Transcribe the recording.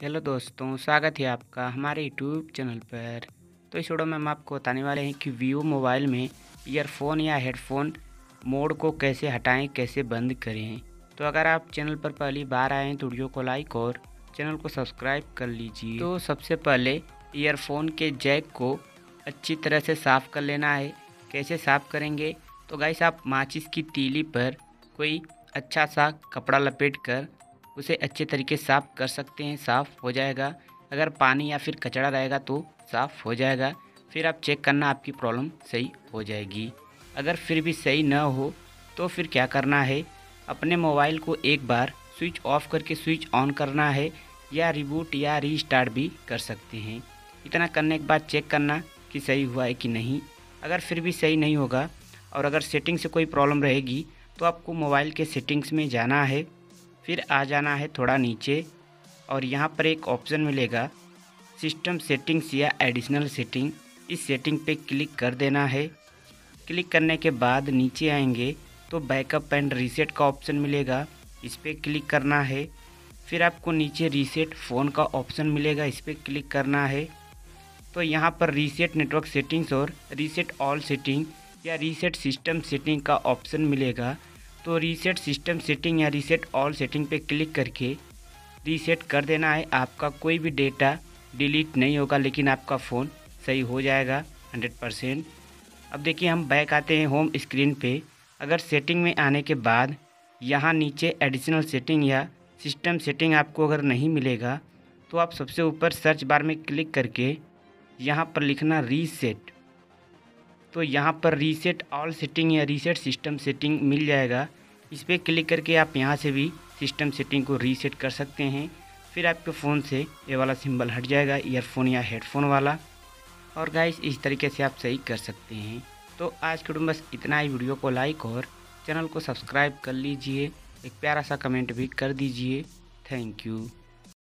Hello दोस्तों, स्वागत है आपका हमारे यूट्यूब चैनल पर। तो इस वीडियो में हम आपको बताने वाले हैं कि वीवो मोबाइल में ईयरफोन या हेडफोन मोड को कैसे हटाएं, कैसे बंद करें। तो अगर आप चैनल पर पहली बार आए हैं तो वीडियो को लाइक और चैनल को सब्सक्राइब कर लीजिए। तो सबसे पहले ईयरफोन के जैक को अच्छी तरह से साफ़ कर लेना है। कैसे साफ़ करेंगे? तो गाइस, आप माचिस की तीली पर कोई अच्छा सा कपड़ा लपेट कर उसे अच्छे तरीके से साफ़ कर सकते हैं, साफ़ हो जाएगा। अगर पानी या फिर कचरा रहेगा तो साफ़ हो जाएगा। फिर आप चेक करना, आपकी प्रॉब्लम सही हो जाएगी। अगर फिर भी सही न हो तो फिर क्या करना है, अपने मोबाइल को एक बार स्विच ऑफ करके स्विच ऑन करना है, या रिबूट या रीस्टार्ट भी कर सकते हैं। इतना करने के बाद चेक करना कि सही हुआ है कि नहीं। अगर फिर भी सही नहीं होगा और अगर सेटिंग से कोई प्रॉब्लम रहेगी तो आपको मोबाइल के सेटिंग्स में जाना है। फिर आ जाना है थोड़ा नीचे और यहाँ पर एक ऑप्शन मिलेगा सिस्टम सेटिंग्स या एडिशनल सेटिंग। इस सेटिंग पे क्लिक कर देना है। क्लिक करने के बाद नीचे आएंगे तो बैकअप एंड रीसेट का ऑप्शन मिलेगा, इस पर क्लिक करना है। फिर आपको नीचे रीसेट फ़ोन का ऑप्शन मिलेगा, इस पर क्लिक करना है। तो यहाँ पर रीसेट नेटवर्क सेटिंग्स और रीसेट ऑल सेटिंग या रीसेट सिस्टम सेटिंग का ऑप्शन मिलेगा। तो रीसेट सिस्टम सेटिंग या रीसेट ऑल सेटिंग पे क्लिक करके रीसेट कर देना है। आपका कोई भी डेटा डिलीट नहीं होगा, लेकिन आपका फ़ोन सही हो जाएगा 100%। अब देखिए, हम बैक आते हैं होम स्क्रीन पे। अगर सेटिंग में आने के बाद यहाँ नीचे एडिशनल सेटिंग या सिस्टम सेटिंग आपको अगर नहीं मिलेगा तो आप सबसे ऊपर सर्च बार में क्लिक करके यहाँ पर लिखना रीसेट। तो यहाँ पर रीसेट ऑल सेटिंग या रीसेट सिस्टम सेटिंग मिल जाएगा, इस पर क्लिक करके आप यहाँ से भी सिस्टम सेटिंग को रीसेट कर सकते हैं। फिर आपके फ़ोन से ये वाला सिंबल हट जाएगा, ईयरफोन या हेडफोन वाला। और गाइस, इस तरीके से आप सही कर सकते हैं। तो आज के वीडियो में बस इतना ही। वीडियो को लाइक और चैनल को सब्सक्राइब कर लीजिए। एक प्यारा सा कमेंट भी कर दीजिए। Thank you.